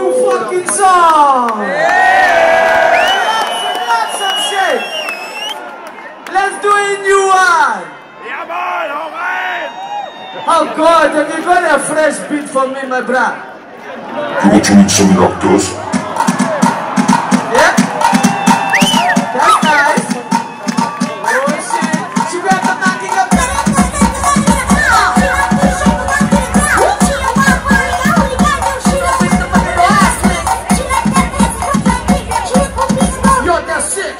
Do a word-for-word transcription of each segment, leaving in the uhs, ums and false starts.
fucking song! Lots and lots of shit! Let's do a new one! Ja man, hau rein! Oh God, have you got a fresh beat for me, my bro? You want to eat some lactose? Yeah? That's nice! Oh shit! She got the knocking up! Yo, that's it!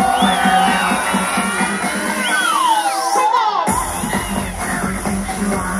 She wants